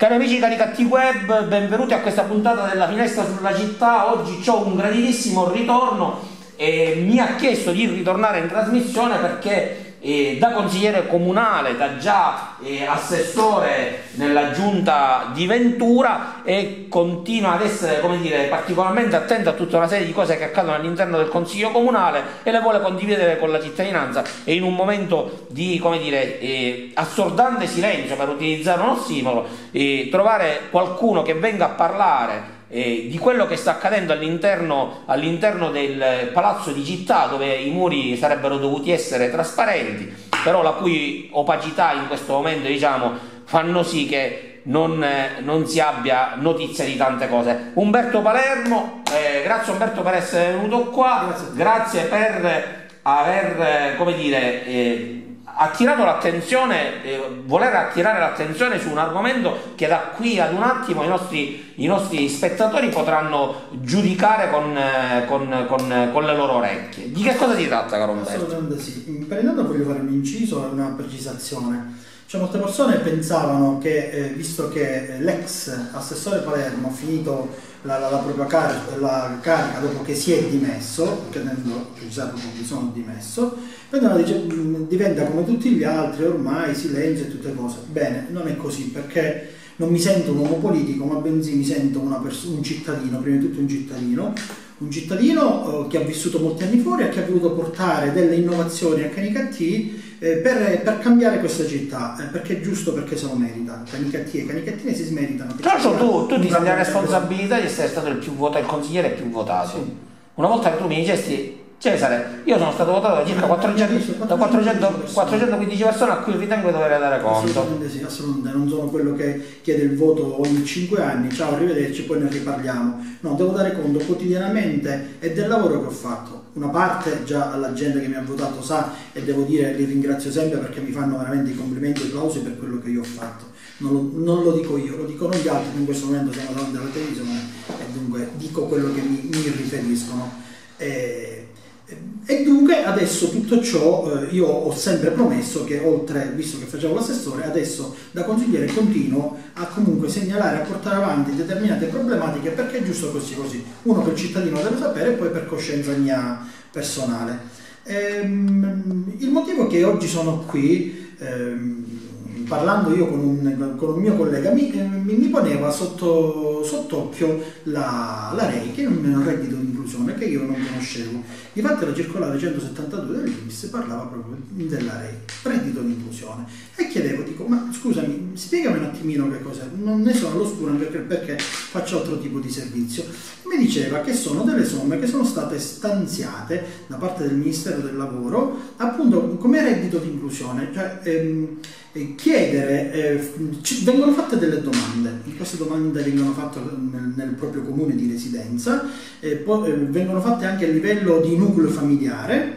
Cari amici di Caricatti Web, benvenuti a questa puntata della Finestra sulla Città. Oggi ho un graditissimo ritorno e mi ha chiesto di ritornare in trasmissione perché da consigliere comunale, da già assessore nella giunta di Ventura, e continua ad essere, come dire, particolarmente attento a tutta una serie di cose che accadono all'interno del consiglio comunale e le vuole condividere con la cittadinanza, e in un momento di, come dire, assordante silenzio, per utilizzare un ossimolo, trovare qualcuno che venga a parlare di quello che sta accadendo all'interno del palazzo di città, dove i muri sarebbero dovuti essere trasparenti, però la cui opacità in questo momento, diciamo, fanno sì che non si abbia notizia di tante cose. Umberto Palermo, grazie Umberto per essere venuto qua, grazie per aver, come dire, attirato l'attenzione, voler attirare l'attenzione su un argomento che da qui ad un attimo i nostri spettatori potranno giudicare con le loro orecchie. Di che cosa si tratta, caro Umberto? Assolutamente sì. Per intanto voglio fare un inciso e una precisazione. Cioè, molte persone pensavano che, visto che l'ex assessore Palermo ha finito la propria carica dopo che si è dimesso, chiedendo che ci sia mi sono dimesso, diventa come tutti gli altri, ormai silenzio e tutte cose. Bene, non è così, perché non mi sento un uomo politico, ma bensì mi sento un cittadino, prima di tutto un cittadino che ha vissuto molti anni fuori e che ha voluto portare delle innovazioni a Canicattì per cambiare questa città, perché è giusto, perché se lo merita. Canicattì e Canicattine si smeritano. Tra l'altro tu ti senti la responsabilità di essere stato il consigliere più votato. Sì. Una volta che tu mi dicesti: Cesare, io sono stato votato da circa 415 persone a cui ritengo di dover dare conto. Assolutamente sì, assolutamente. Non sono quello che chiede il voto ogni 5 anni, ciao, arrivederci, poi ne riparliamo. No, devo dare conto quotidianamente e del lavoro che ho fatto. Una parte già la gente che mi ha votato sa, e devo dire, li ringrazio sempre perché mi fanno veramente i complimenti e i applausi per quello che io ho fatto. Non lo dico io, lo dicono gli altri, in questo momento siamo davanti alla televisione e dunque dico quello che mi riferiscono. E dunque adesso tutto ciò, io ho sempre promesso che, oltre, visto che facevo l'assessore, adesso da consigliere continuo a comunque segnalare, a portare avanti determinate problematiche, perché è giusto così. Uno, che il cittadino deve sapere, e poi per coscienza mia personale. Il motivo che oggi sono qui, parlando io con un mio collega, mi poneva sott'occhio la REI, che è un reddito di inclusione che io non conoscevo. Infatti la circolare 172 dell'INPS parlava proprio della REI, reddito di inclusione, e chiedevo, dico, ma scusami, spiegami un attimino che cos'è, non ne sono all'oscuro perché faccio altro tipo di servizio. Mi diceva che sono delle somme che sono state stanziate da parte del Ministero del Lavoro appunto come reddito di inclusione, cioè vengono fatte delle domande. Queste domande vengono fatte nel proprio comune di residenza, vengono fatte anche a livello di nucleo familiare,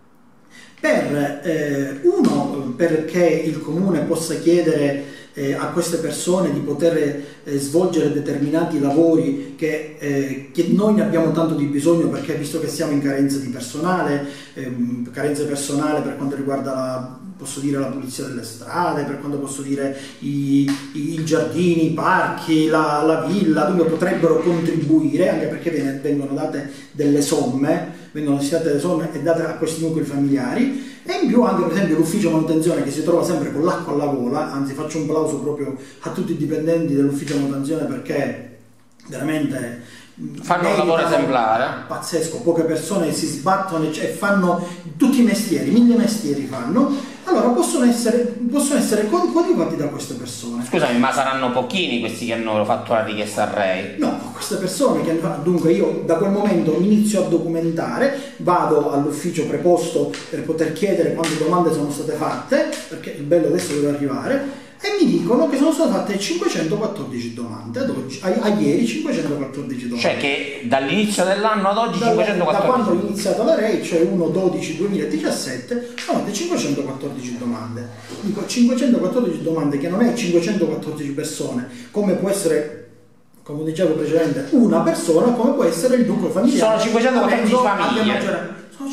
perché il comune possa chiedere a queste persone di poter svolgere determinati lavori che noi ne abbiamo tanto di bisogno, perché visto che siamo in carenza di personale, per quanto riguarda posso dire la pulizia delle strade, per quanto posso dire i giardini, i parchi, la villa, dove potrebbero contribuire, anche perché vengono date delle somme, e date a questi nuclei familiari. E in più anche, per esempio, l'ufficio manutenzione, che si trova sempre con l'acqua alla gola, anzi faccio un plauso proprio a tutti i dipendenti dell'ufficio manutenzione, perché veramente fanno un lavoro esemplare, pazzesco. Poche persone si sbattono e fanno tutti i mestieri, 1000 mestieri fanno. Allora possono essere coadiuvati da queste persone. Scusami, ma saranno pochini questi che hanno fatto la richiesta al REI? No, queste persone che hanno fatto. Dunque io da quel momento inizio a documentare, vado all'ufficio preposto per poter chiedere quante domande sono state fatte, perché il bello adesso deve arrivare, e mi dicono che sono state fatte 514 domande ad oggi, a ieri 514 domande. Cioè che dall'inizio dell'anno ad oggi 514. Da quando ho iniziato la REI, cioè 1/12/2017, sono fatte 514 domande. Dico 514 domande, che non è 514 persone, come può essere, come dicevo precedentemente, una persona, come può essere il nucleo familiare. Sono 514 famiglie. Sono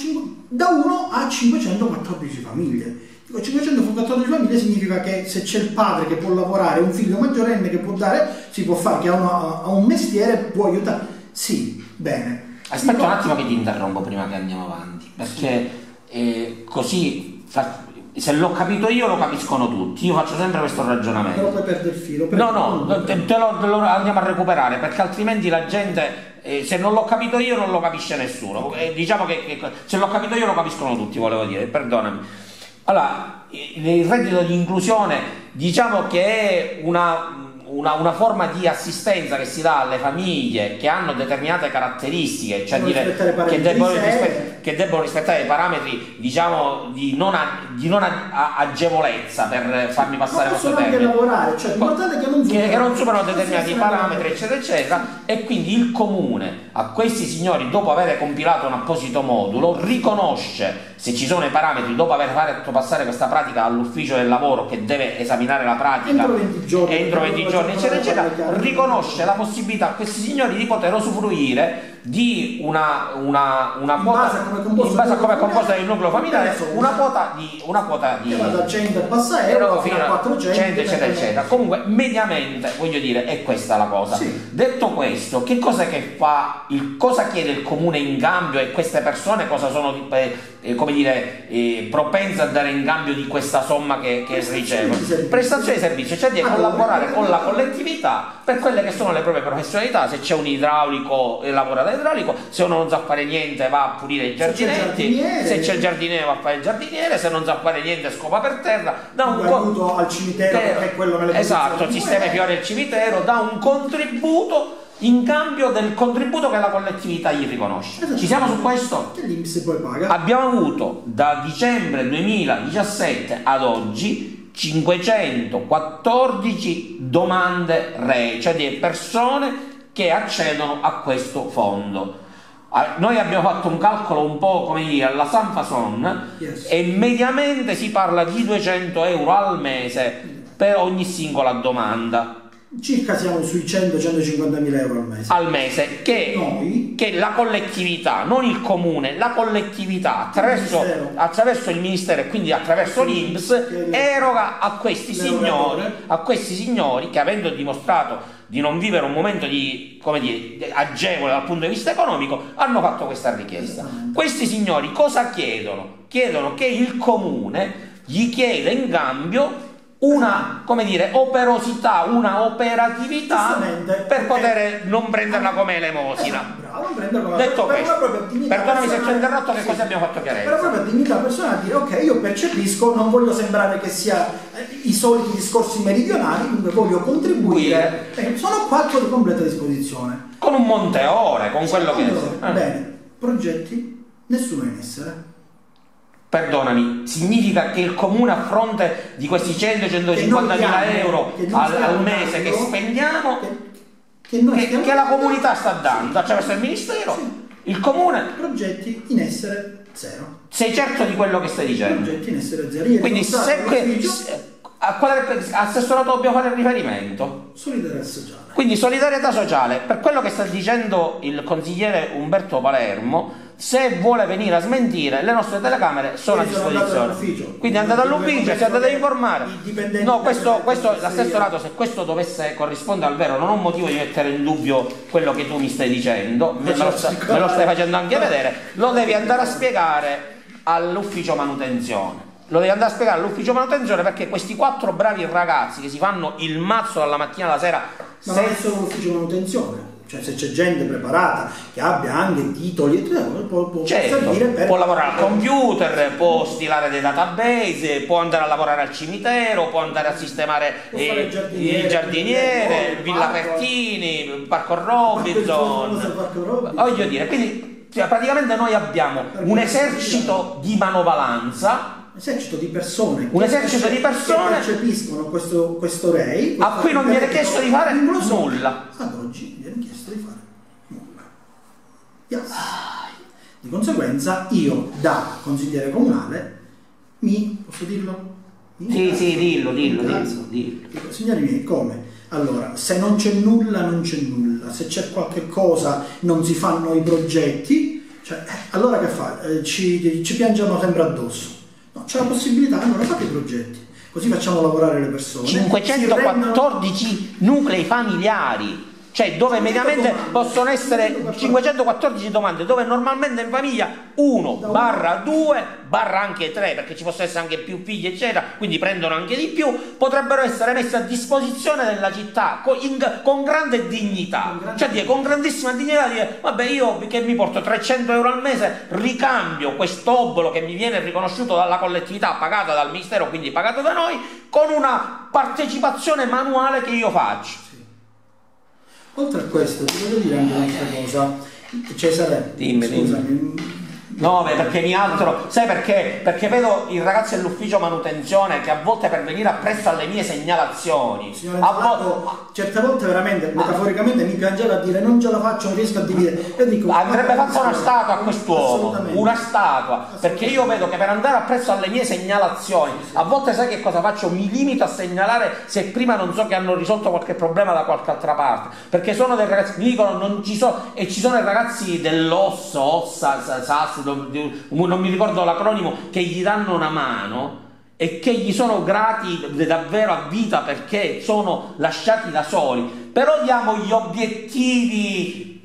da 1 a 514 famiglie. Dico, 514 famiglie significa che se c'è il padre che può lavorare, un figlio maggiorenne che può dare, si può fare, che ha un mestiere, può aiutare. Sì, bene. Aspetta un attimo che ti interrompo prima che andiamo avanti, perché così, se l'ho capito io lo capiscono tutti, io faccio sempre questo ragionamento. Però poi perde il filo. No, te lo andiamo a recuperare, perché altrimenti la gente, se non l'ho capito io non lo capisce nessuno. Diciamo che se l'ho capito io lo capiscono tutti, volevo dire, perdonami. Allora, il reddito di inclusione diciamo che è una forma di assistenza che si dà alle famiglie che hanno determinate caratteristiche, cioè dire che debbono rispettare i parametri, diciamo, di non agevolezza, per farmi passare questo termine, lavorare, cioè che non superano determinati parametri, eccetera eccetera, e quindi il comune a questi signori, dopo aver compilato un apposito modulo, riconosce se ci sono i parametri, dopo aver fatto passare questa pratica all'ufficio del lavoro che deve esaminare la pratica entro 20 giorni, eccetera eccetera, riconosce la possibilità a questi signori di poter usufruire di una quota, in base a come è composto il nucleo familiare, una quota di che va da 100 e passa euro fino a 400 eccetera eccetera. Comunque mediamente, voglio dire, è questa la cosa. Sì. Detto questo, che cosa che fa cosa chiede il comune in cambio, e queste persone cosa sono come dire propense a dare in cambio di questa somma che ricevono? Prestazioni di servizio, cioè di collaborare con la collettività per quelle che sono le proprie professionalità. Se c'è un idraulico lavora da idraulico, se uno non sa fare niente va a pulire i giardinetti, se c'è il giardiniere va a fare il giardiniere, se non sa fare niente scopa per terra, dà un aiuto al cimitero, perché è quello nelle esatto, sistema i fiori al cimitero, dà un contributo in cambio del contributo che la collettività gli riconosce. Esatto. Ci siamo su questo? Che l'INPS poi paga. Abbiamo avuto da dicembre 2017 ad oggi 514 domande REI, cioè di persone che accedono a questo fondo. Noi abbiamo fatto un calcolo un po' come dire alla Sanfason, yes, e mediamente si parla di 200 euro al mese per ogni singola domanda. Circa siamo sui 100-150 mila euro al mese che la collettività, non il comune, la collettività attraverso il ministero e quindi attraverso l'INPS eroga a questi signori che, avendo dimostrato di non vivere un momento di, come dire, agevole dal punto di vista economico, hanno fatto questa richiesta. Questi signori cosa chiedono? Chiedono che il comune gli chieda in cambio una, come dire, operosità, una operatività per poter non prenderla come elemosina. Detto questo, perdonami se ci ho interrotto, che cosa abbiamo fatto chiarezza? Però proprio dignità personale a dire ok, io percepisco, non voglio sembrare che sia i soliti discorsi meridionali, quindi voglio contribuire. Sono qua a completa disposizione. Con un monte ore, con quello che è. Bene, progetti, nessuno in essere. Perdonami, significa che il comune, a fronte di questi 100-150 mila euro al mese che spendiamo, che la comunità sta dando attraverso il ministero, sì, il comune, progetti in essere zero. Sei certo di quello che stai dicendo? Progetti in essere zero. Quindi a quale assessorato dobbiamo fare riferimento? Solidarietà sociale. Quindi solidarietà sociale, per quello che sta dicendo il consigliere Umberto Palermo, se vuole venire a smentire, le nostre telecamere sono a disposizione. Quindi andate all'ufficio, si andate a informare. No, questo l'assessorato, se questo dovesse corrispondere al vero, non ho motivo di mettere in dubbio quello che tu mi stai dicendo, me lo stai facendo anche vedere, lo devi andare a spiegare all'ufficio manutenzione. Lo devi andare a spiegare all'ufficio manutenzione, perché questi 4 bravi ragazzi che si fanno il mazzo dalla mattina alla sera. Ma non è solo l'ufficio manutenzione, cioè se c'è gente preparata che abbia anche titoli, può servire per... può lavorare al computer, può stilare dei database, può andare a lavorare al cimitero, può andare a sistemare il giardiniere, Villa Pertini, il Parco Robinson. Voglio dire, quindi praticamente noi abbiamo un esercito di manovalanza, esercito di persone, che percepiscono questo REI, a cui non viene chiesto di fare nulla. Ad oggi viene chiesto di fare nulla. Yes. Di conseguenza io, da consigliere comunale, posso dirlo? Sì, dillo. Signori miei, come? Allora, se non c'è nulla, non c'è nulla. Se c'è qualche cosa, non si fanno i progetti. Cioè, allora che fa? Ci piangiamo sempre addosso. No, c'è la possibilità, allora fate i progetti, così facciamo lavorare le persone. 514 nuclei familiari, cioè dove mediamente possono essere 514 domande, dove normalmente in famiglia 1/2 anche 3, perché ci possono essere anche più figli eccetera, quindi prendono anche di più, potrebbero essere messi a disposizione della città con grande dignità, cioè con grandissima dignità, dire vabbè, io che mi porto 300 euro al mese ricambio quest'obolo che mi viene riconosciuto dalla collettività, pagato dal ministero, quindi pagato da noi, con una partecipazione manuale che io faccio. Oltre a questo, ti voglio dire anche un'altra cosa. Cesare, scusami. No, perché mi altro, sai perché? Perché vedo i ragazzi dell'ufficio manutenzione che a volte per venire appresso alle mie segnalazioni, certe volte veramente, metaforicamente, mi piangeva a dire non ce la faccio, non riesco a dividere. Io dico, andrebbe fatta una statua a quest'uomo, una statua, perché io vedo che per andare appresso alle mie segnalazioni, a volte sai che cosa faccio? Mi limito a segnalare se prima non so che hanno risolto qualche problema da qualche altra parte, perché sono dei ragazzi, mi dicono non ci sono, e ci sono i ragazzi SAS, non mi ricordo l'acronimo, che gli danno una mano e che gli sono grati davvero a vita perché sono lasciati da soli, però diamo gli obiettivi,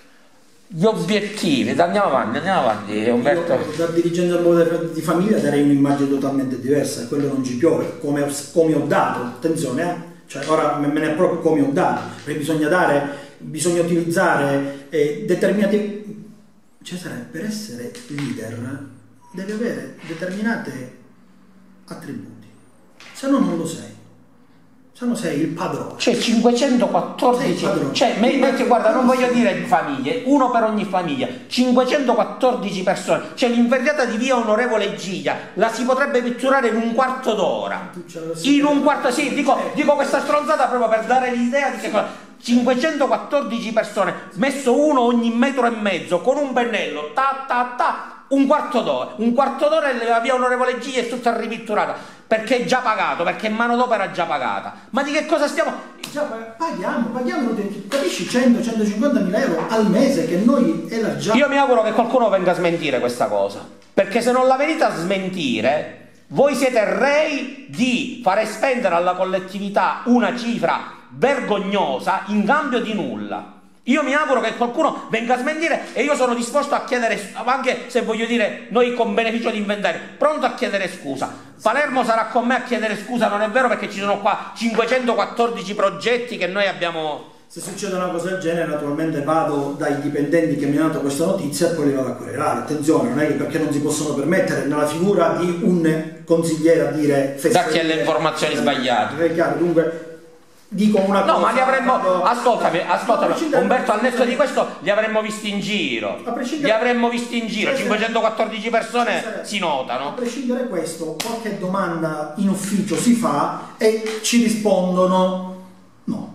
andiamo avanti Umberto. Io, da dirigente di famiglia darei un'immagine totalmente diversa, e quello non ci piove, come ho dato, attenzione, cioè ora me ne approprio come ho dato, perché bisogna utilizzare determinati. Cesare, per essere leader devi avere determinate attributi, se no non lo sei, se no sei il padrone. Cioè 514, guarda, non voglio dire famiglie, uno per ogni famiglia, 514 persone, cioè l'inferriata di via Onorevole Giglia la si potrebbe pitturare in un quarto d'ora, sì, dico questa stronzata proprio per dare l'idea di che cosa. 514 persone, messo uno ogni metro e mezzo con un pennello, un quarto d'ora e la via Onorevole Giglia è tutta ripitturata, perché è già pagato, perché è manodopera già pagata. Ma di che cosa stiamo? Paghiamo, capisci, 100-150 mila euro al mese che noi elargiamo. Io mi auguro che qualcuno venga a smentire questa cosa, perché se non la venite a smentire, voi siete rei di fare spendere alla collettività una cifra vergognosa in cambio di nulla. Io mi auguro che qualcuno venga a smentire, e io sono disposto a chiedere, anche se voglio dire, noi con beneficio di inventario, pronto a chiedere scusa. Palermo sarà con me a chiedere scusa, non è vero, perché ci sono qua 514 progetti che noi abbiamo. Se succede una cosa del genere, naturalmente vado dai dipendenti che mi hanno dato questa notizia e poi li vado a querelare. Attenzione, non è che perché non si possono permettere nella figura di un consigliere a dire grazie alle informazioni sbagliate. È chiaro, dunque dico una cosa. No, ma li avremmo. Ascoltami, Umberto, al netto di questo li avremmo visti in giro. 514 persone si notano. A prescindere da questo, qualche domanda in ufficio si fa e ci rispondono no.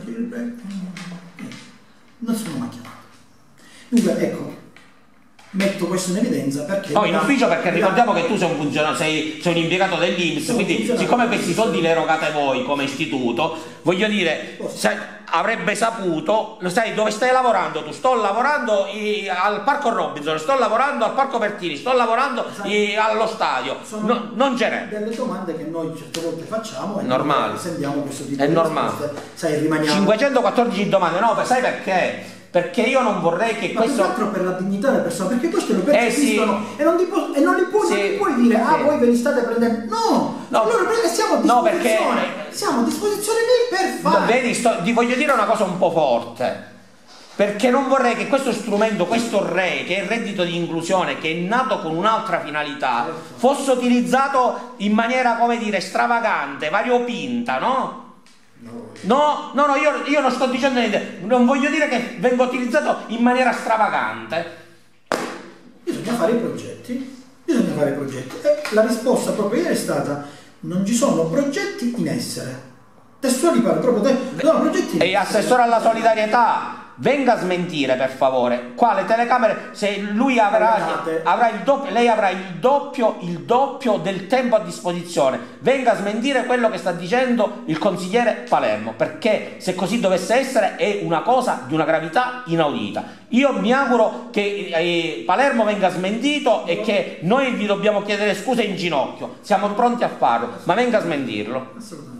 Non sono mai chiamato. Dunque, ecco, metto questo in evidenza perché. No, in ufficio, perché ricordiamo che tu sei un funzionario, sei un impiegato dell'INPS, quindi siccome questi soldi li erogate voi come istituto, voglio dire, avrebbe saputo, lo sai dove stai lavorando tu? Sto lavorando al Parco Robinson, sto lavorando al Parco Pertini, sto lavorando allo stadio. Non ce n'è. Delle domande che noi certe volte facciamo e normale. Sentiamo questo tipo è di normale. Risposte. Sai, rimaniamo 514 domande, no, sai perché? Perché io non vorrei che questo. Ma più che altro per la dignità delle persone, perché queste le percepiscono e non li puoi dire voi ve li state prendendo. No, allora siamo a disposizione. Siamo a disposizione lì per fare. Vedi, ti voglio dire una cosa un po' forte. Perché non vorrei che questo strumento, questo RE, che è il reddito di inclusione, che è nato con un'altra finalità, fosse utilizzato in maniera, come dire, stravagante, variopinta, no? No, io non sto dicendo niente, non voglio dire che venga utilizzato in maniera stravagante. Bisogna fare i progetti. E la risposta proprio ieri è stata: non ci sono progetti in essere. Testuali parole, proprio progetti in essere. E assessore alla solidarietà, venga a smentire per favore. Qua le telecamere, se lui avrà il doppio, lei avrà il doppio del tempo a disposizione. Venga a smentire quello che sta dicendo il consigliere Palermo, perché se così dovesse essere è una cosa di una gravità inaudita. Io mi auguro che Palermo venga smentito e che noi vi dobbiamo chiedere scuse in ginocchio. Siamo pronti a farlo, ma venga a smentirlo. Assolutamente.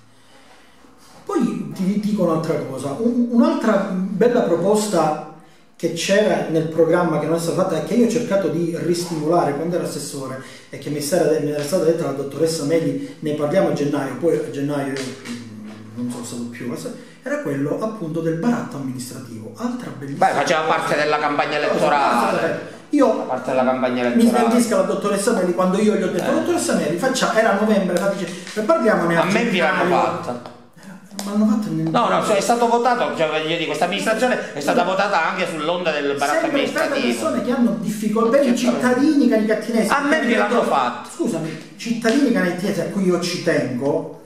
Poi ti dico un'altra cosa, un'altra bella proposta che c'era nel programma che non è stata fatta e che io ho cercato di ristimolare quando ero assessore e che mi era stata detta dalla dottoressa Meli, ne parliamo a gennaio, poi a gennaio non sono stato più, era quello appunto del baratto amministrativo, altra bellissima. Beh, faceva parte della campagna elettorale. Io parte della campagna mi smentisca la dottoressa Meli quando io gli ho detto dottoressa Meli, era novembre, parliamone a me vi l'hanno fatta. No, cioè è stato votato, cioè voglio dire, questa amministrazione è stata votata anche sull'onda del baratto amministrativo. Persone che hanno difficoltà, i cittadini canicattinesi. A me vi l'hanno fatto. Scusami, cittadini canicattinesi a cui io ci tengo,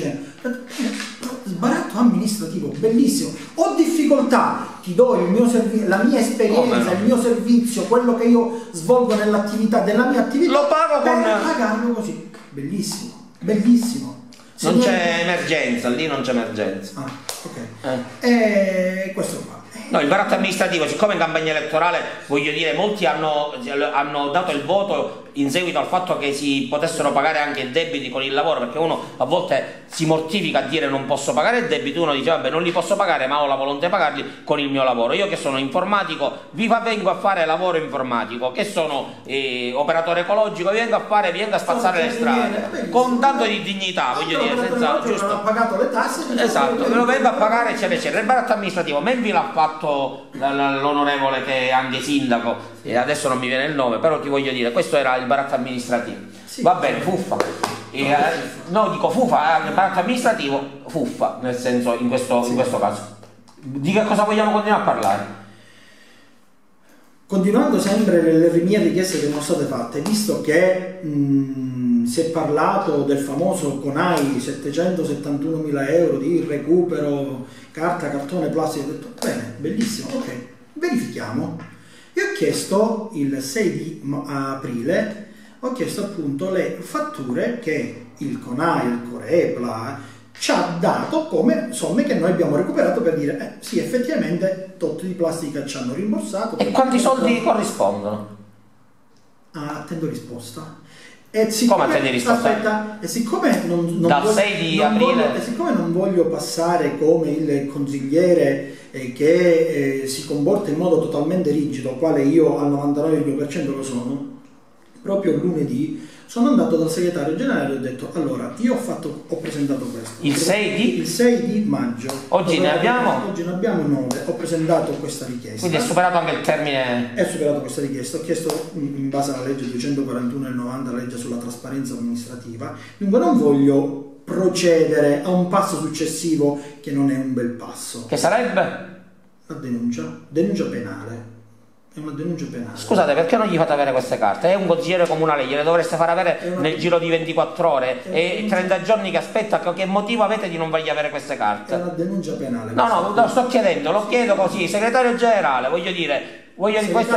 sbaratto amministrativo, bellissimo. Ho difficoltà, ti do il mio la mia esperienza, il mio servizio, quello che io svolgo nell'attività della mia attività. Lo pago con pagarlo così. Bellissimo, bellissimo. Non c'è emergenza, lì non c'è emergenza. Ah, ok. Questo qua. No, il baratto amministrativo, siccome in campagna elettorale, voglio dire, molti hanno dato il voto in seguito al fatto che si potessero pagare anche i debiti con il lavoro, perché uno a volte si mortifica a dire non posso pagare il debito, uno dice vabbè non li posso pagare ma ho la volontà di pagarli con il mio lavoro. Io che sono informatico vengo a fare lavoro informatico, che sono operatore ecologico, vengo a spazzare le strade con tanto di dignità, voglio dire, senza giusto. Non ho pagato le tasse, esatto, me lo vengo a pagare eccetera eccetera. Il baratto amministrativo Menvi l'ha fatto l'onorevole che è anche sindaco e adesso non mi viene il nome, però ti voglio dire, questo era il baratto amministrativo. Sì. Va bene, fuffa. No, dico fuffa, il baratto amministrativo, fuffa, nel senso in questo caso. Di che cosa vogliamo continuare a parlare? Continuando sempre le mie richieste che sono state fatte, visto che si è parlato del famoso CONAI 771.000 euro di recupero carta, cartone, plastica, ho detto bene, bellissimo, ok, verifichiamo. E ho chiesto il 6 di aprile, ho chiesto appunto le fatture che il CONAI, il Corepla ci ha dato come somme che noi abbiamo recuperato per dire sì, effettivamente tot di plastica ci hanno rimborsato. E quanti soldi corrispondono? Attendo risposta. Come attendi risposta? Aspetta, e siccome dal 6 di aprile siccome non voglio passare come il consigliere che si comporta in modo totalmente rigido, quale io al 99,5% lo sono, proprio lunedì sono andato dal segretario generale e ho detto allora io ho presentato questo il 6 di maggio, oggi ne abbiamo 9, ho presentato questa richiesta, quindi è superato anche il termine, è superato questa richiesta, ho chiesto in base alla legge 241 del 90, la legge sulla trasparenza amministrativa, dunque non voglio procedere a un passo successivo che non è un bel passo, che sarebbe la denuncia penale. È una denuncia penale. Scusate, perché non gli fate avere queste carte? È un consigliere comunale, gliele dovreste far avere nel giro di 24 ore e 30 giorni che aspetta. Che motivo avete di non fargli avere queste carte? È una denuncia penale. No, lo sto chiedendo, lo chiedo così, segretario generale, voglio dire questo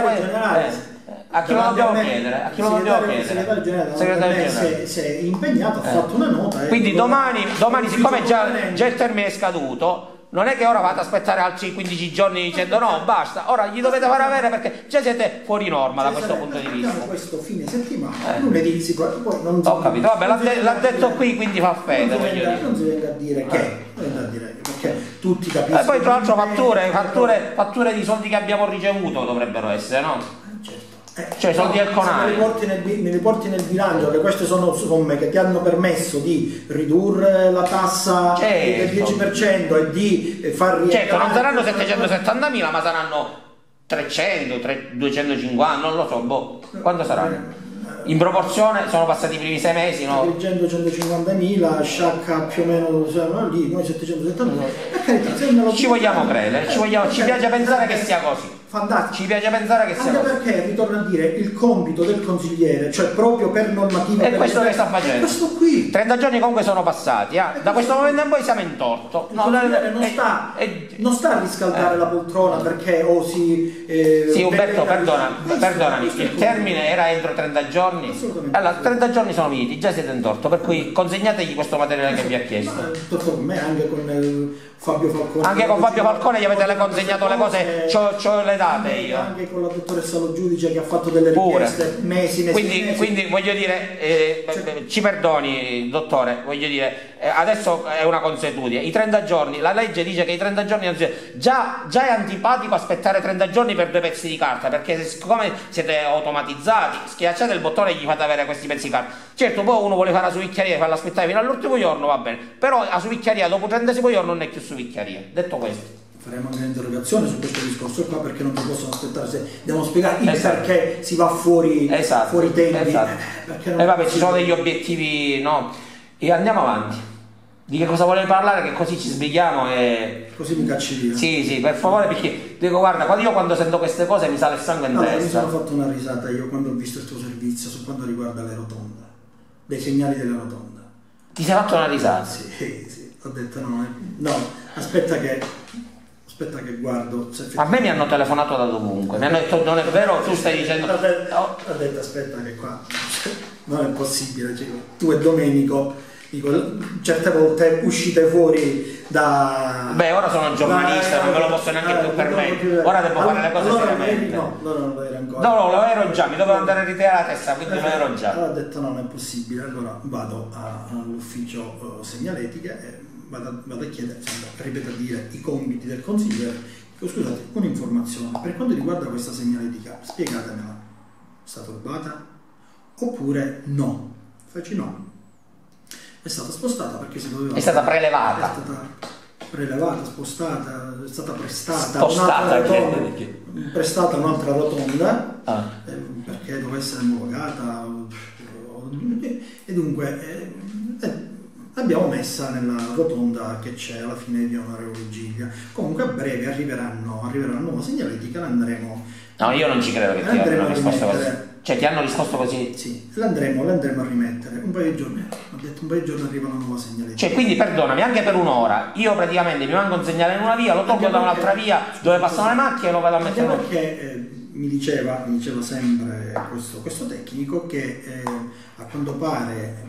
a chi lo dobbiamo chiedere? A chi lo dobbiamo chiedere? Il segretario generale si è impegnato, ha fatto una nota. Quindi domani siccome già il termine è scaduto, non è che ora vado ad aspettare altri 15 giorni dicendo no, basta, ora gli dovete far avere perché già siete fuori norma da questo punto di vista. Questo fine settimana, lunedì poi non ho capito, vabbè, l'ha detto qui, quindi fa fede. Non si venga a dire perché tutti capiscono. E poi tra l'altro fatture di soldi che abbiamo ricevuto dovrebbero essere, no? Cioè soldi del CONAI. Mi riporti nel bilancio che queste sono somme che ti hanno permesso di ridurre la tassa del 10% e di far rientrare. Certo, non saranno 770.000 ma saranno 300, 250, non lo so, quanto saranno? In proporzione sono passati i primi 6 mesi, no? Dirigendo 150.000, Sciacca più o meno lì, noi 770.000. Per carità, ci vogliamo credere, ci piace pensare che sia così. Fantastico. Ci piace pensare che sia anche così. Perché, ritorno a dire, il compito del consigliere, cioè proprio per normativa... È questo che sta facendo. Questo qui. 30 giorni comunque sono passati, da questo momento in poi siamo in torto. Il consigliere non sta non sta a riscaldare la poltrona perché si... sì, Umberto, perdonami, il termine era entro 30 giorni. Allora, 30 giorni sono finiti, già siete in torto, per cui consegnategli questo materiale che vi ha chiesto. Con me, anche con Fabio Falcone. Anche con Fabio Falcone gli avete consegnato le cose, c'ho le date io. Anche con la dottoressa Lo Giudice che ha fatto delle richieste mesi. Quindi voglio dire, ci perdoni dottore, voglio dire, adesso è una consuetudine, i 30 giorni, la legge dice che i 30 giorni, già è antipatico aspettare 30 giorni per 2 pezzi di carta, perché siccome siete automatizzati, schiacciate il bottone e gli fate avere questi pezzi di carta. Certo, poi uno vuole fare la suvicchiaria e farla aspettare fino all'ultimo giorno, va bene, però la suvicchiaria dopo 30 giorni non è più suvicchiaria. Detto questo, faremo un'interrogazione su questo discorso qua, perché non si possono aspettare, se devono spiegare perché si va fuori tempi. E vabbè, ci sono degli obiettivi, no? E andiamo avanti. Di che cosa volevi parlare? Che così ci sbrighiamo e... Così mi cacci via. Sì, per favore, perché dico, guarda, quando sento queste cose mi sale il sangue in testa. Mi sono fatto una risata io quando ho visto il tuo servizio su quanto riguarda le rotonde, dei segnali della rotonda. Ti sei fatto una risata? Sì, ho detto no, aspetta che guardo. A me mi hanno telefonato da dovunque, mi hanno detto non è vero, tu stai dicendo... Ho detto aspetta che qua non è possibile, cioè, tu e Domenico, dico, certe volte uscite fuori da... Beh, ora sono un giornalista, non me lo posso neanche più permettere, ora devo fare le cose seriamente. No, non lo ero ancora. No, lo ero già, mi dovevo andare a ritirare la testa, quindi lo ero già. Allora ho detto no, non è possibile, allora vado all'ufficio segnaletica e vado a chiedere, ripeto a dire, i compiti del consigliere. Scusate, un'informazione, per quanto riguarda questa segnaletica, spiegatemela, è stata rubata oppure no? Facci no. È stata spostata perché si doveva... È stata prelevata. È stata prelevata, spostata, è stata prestata. Prestata un'altra rotonda perché doveva essere omologata e dunque l'abbiamo messa nella rotonda che c'è alla fine di Onorevole Giglia. Comunque a breve arriverà nuova segnaletica, l'andremo... No, io non ci credo che ti abbiano risposto così. Cioè ti hanno risposto così? Sì, l'andremo a rimettere. Un paio di giorni, ho detto un paio di giorni arriva una nuova segnaletica. Cioè quindi perdonami, anche per un'ora, io praticamente mi manco un segnale in una via, lo tolgo da un'altra via dove passano le macchine e lo vado a mettere. Perché mi diceva sempre questo tecnico che a quanto pare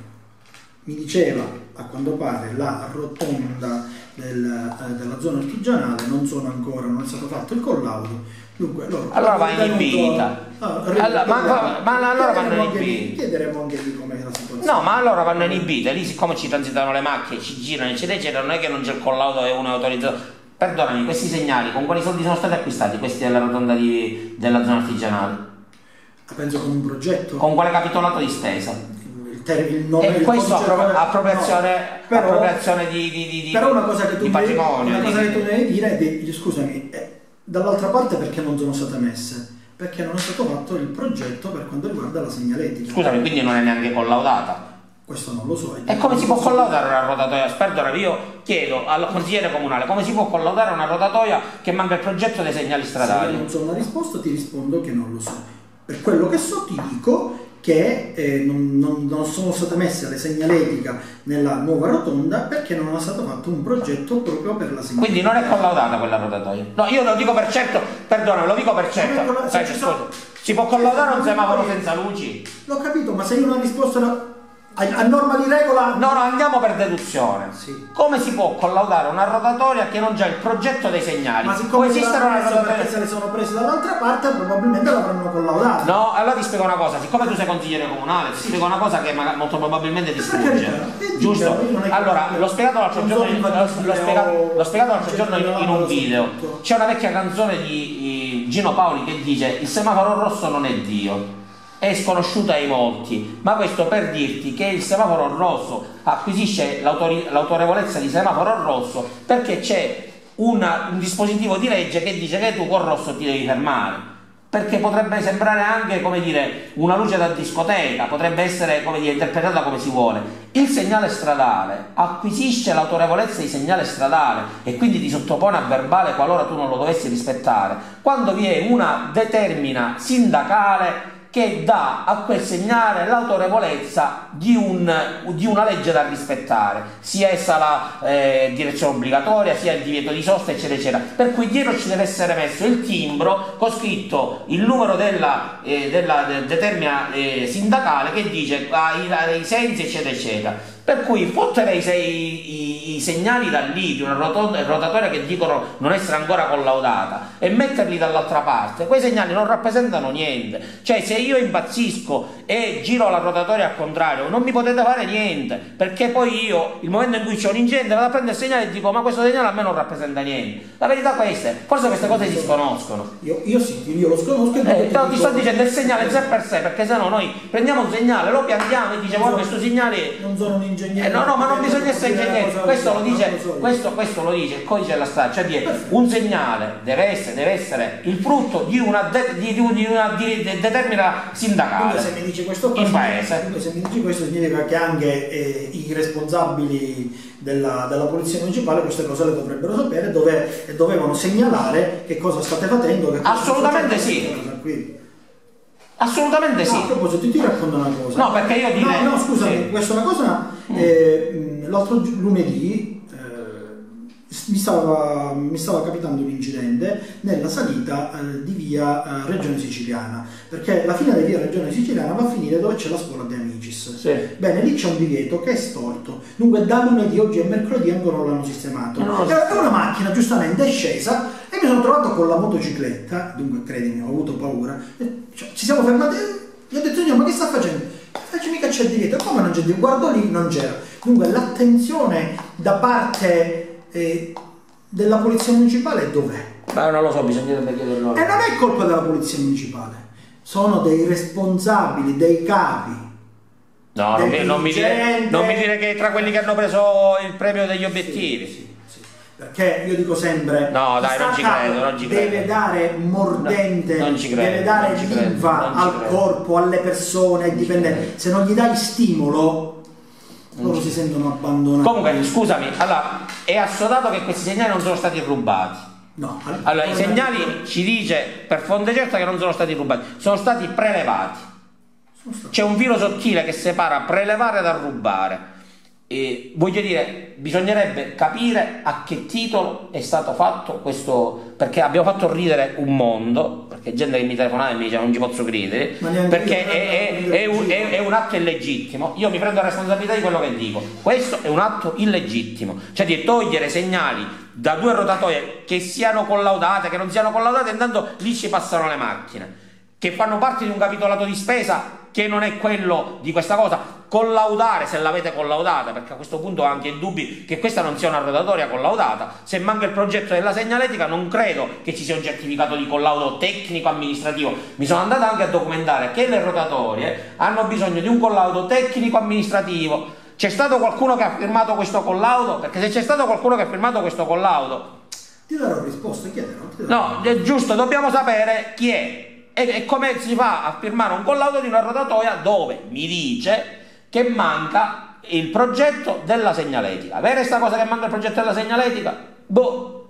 la rotonda della zona artigianale non è stato fatto il collaudo. Dunque, allora va inibita. Allora vanno inibite. Chiederemo anche di com'è la situazione. No, ma allora vanno inibite. Lì, siccome ci transitano le macchine, ci girano, eccetera, non è che non c'è il collaudo e uno è autorizzato. Perdonami, questi segnali con quali soldi sono stati acquistati? Questi della rotonda della zona artigianale? Penso con un progetto. Con quale capitolato di spesa? Il nome, e questo appropriazione di però una cosa che tu patrimonio. Una cosa che tu devi dire è scusami, dall'altra parte perché non sono state messe? Perché non è stato fatto il progetto per quanto riguarda la segnaletica. Scusami, quindi non è neanche collaudata? Questo non lo so. E come si può collaudare una rotatoia? Perdonami, io chiedo al consigliere comunale come si può collaudare una rotatoia che manca il progetto dei segnali stradali? Se io non so una risposta ti rispondo che non lo so. Per quello che so ti dico che non sono state messe le segnaletica nella nuova rotonda perché non è stato fatto un progetto proprio per la segnaletica. Quindi non è collaudata quella rotatoia? No, io lo dico per certo, perdonami, lo dico per certo. Si può collaudare un semaforo senza luci? L'ho capito, ma se io non ho risposto a norma di regola... No, andiamo per deduzione. Sì. Come si può collaudare una rotatoria che non già il progetto dei segnali? Ma siccome perché se le sono prese dall'altra parte probabilmente l'avranno collaudata. No, allora ti spiego una cosa, siccome tu sei consigliere comunale, ti spiego una cosa che molto probabilmente ti sfugge. Giusto? Allora, l'ho spiegato l'altro giorno in un video. C'è una vecchia canzone di Gino Paoli che dice: il semaforo rosso non è Dio. È sconosciuta ai molti, ma questo per dirti che il semaforo rosso acquisisce l'autorevolezza di semaforo rosso perché c'è un dispositivo di legge che dice che tu col rosso ti devi fermare, perché potrebbe sembrare anche, come dire, una luce da discoteca, potrebbe essere, come dire, interpretata come si vuole. Il segnale stradale acquisisce l'autorevolezza di segnale stradale e quindi ti sottopone a verbale qualora tu non lo dovessi rispettare quando vi è una determina sindacale che dà a quel segnale l'autorevolezza di una legge da rispettare, sia essa la direzione obbligatoria, sia il divieto di sosta, eccetera, eccetera. Per cui dietro ci deve essere messo il timbro con scritto il numero della determina sindacale che dice i sensi, eccetera, eccetera. Per cui fottere i segnali da lì di una rotatoria che dicono non essere ancora collaudata e metterli dall'altra parte, quei segnali non rappresentano niente. Cioè, se io impazzisco e giro la rotatoria al contrario, non mi potete fare niente, perché poi io, il momento in cui c'è un incidente, vado a prendere il segnale e dico ma questo segnale a me non rappresenta niente. La verità è questa, forse queste cose si sconoscono. Io sì, io lo sconosco. Ti sto dicendo il segnale sé per sé, perché sennò noi prendiamo un segnale, lo piantiamo e diciamo questo segnale... Non sono un ingegnere. No, ma non bisogna essere ingegneri, questo lo dice il codice della strada, cioè un segnale deve essere il frutto di una determinata sindacale. Quindi se mi dici questo in paese. Se mi dici questo significa che anche i responsabili della polizia municipale queste cose le dovrebbero sapere, dovevano segnalare che cosa state facendo. Assolutamente sì. Assolutamente sì. A proposito, ti racconto una cosa. No, perché io direi... No, scusami, sì. Questa è una cosa... l'altro lunedì mi stava capitando un incidente nella salita di via Regione Siciliana, perché la fine di via Regione Siciliana va a finire dove c'è la scuola De Amicis. Sì. Bene, lì c'è un divieto che è storto. Dunque da lunedì, oggi è mercoledì, ancora non l'hanno sistemato. E una macchina giustamente è scesa e mi sono trovato con la motocicletta, dunque credimi, ho avuto paura. Ci siamo fermati e gli ho detto signor, ma che sta facendo? Faccio mica c'è il divieto, come non c'è il divieto? Guardo lì, non c'era. Dunque l'attenzione da parte della polizia municipale dov'è? Ma non lo so, bisognerebbe chiederlo. E non è colpa della polizia municipale, sono dei responsabili, dei capi. No, non mi dire che tra quelli che hanno preso il premio degli obiettivi. Sì. Perché io dico sempre, no dai, non ci credo. Deve dare mordente, deve dare linfa al corpo, alle persone, ai dipendenti. Se non gli dai stimolo, loro si sentono abbandonati. Comunque, scusami, allora, è assodato che questi segnali non sono stati rubati. No. Allora, i segnali ci dice per fonte certa che non sono stati rubati, sono stati prelevati. C'è un filo sottile che separa prelevare da rubare. E voglio dire, bisognerebbe capire a che titolo è stato fatto questo, perché abbiamo fatto ridere un mondo, perché gente che mi telefonava e mi diceva non ci posso credere, perché è un atto illegittimo. Io mi prendo la responsabilità di quello che dico, questo è un atto illegittimo, cioè di togliere segnali da due rotatorie che siano collaudate, che non siano collaudate, intanto lì ci passano le macchine che fanno parte di un capitolato di spesa che non è quello di questa cosa. Collaudare, se l'avete collaudata, perché a questo punto ho anche dubbi che questa non sia una rotatoria collaudata. Se manca il progetto della segnaletica non credo che ci sia un certificato di collaudo tecnico amministrativo. Mi sono andato anche a documentare che le rotatorie hanno bisogno di un collaudo tecnico amministrativo. C'è stato qualcuno che ha firmato questo collaudo? Perché se c'è stato qualcuno che ha firmato questo collaudo, ti darò risposta, chiederò. No, è giusto, dobbiamo sapere chi è. E come si fa a firmare un collaudo di una rotatoria dove mi dice che manca il progetto della segnaletica? Vera sta cosa che manca il progetto della segnaletica? Boh.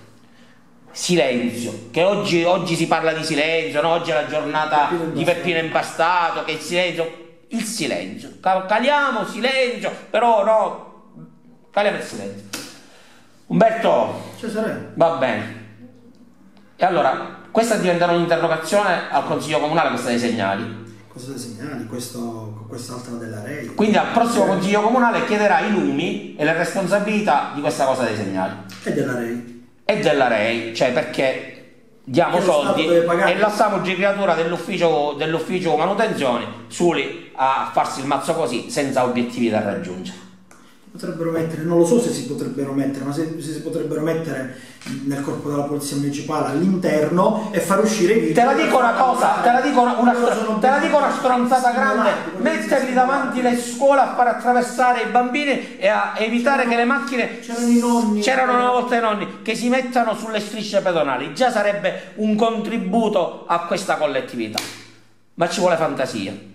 Silenzio, che oggi si parla di silenzio, no? Oggi è la giornata di Peppino Impastato, che il silenzio, caliamo silenzio, però no, caliamo il silenzio. Umberto, Cesare, va bene. E allora, questa diventerà un'interrogazione al Consiglio Comunale, questa dei segnali. Cosa dei segnali? Quest'altra della REI. Quindi al prossimo Consiglio Comunale chiederà i lumi e le responsabilità di questa cosa dei segnali. E della REI. E della REI, cioè perché diamo soldi e lasciamo giriatura dell'ufficio manutenzione soli a farsi il mazzo così senza obiettivi da raggiungere. Potrebbero mettere, non lo so se si potrebbero mettere, ma se si potrebbero mettere nel corpo della polizia municipale all'interno e far uscire i video. Te la dico una cosa, te la dico una stronzata grande, metterli davanti alle scuole a far attraversare i bambini e a evitare che le macchine, c'erano una volta i nonni, che si mettano sulle strisce pedonali. Già sarebbe un contributo a questa collettività, ma ci vuole fantasia.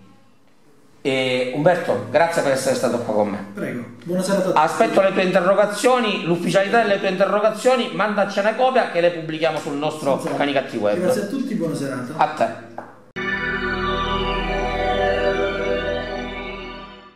E Umberto, grazie per essere stato qua con me. Prego, buonasera a tutti. Aspetto le tue interrogazioni, l'ufficialità delle tue interrogazioni, mandacene copia che le pubblichiamo sul nostro Cani Cattivi Web. Grazie a tutti, buona serata. A te.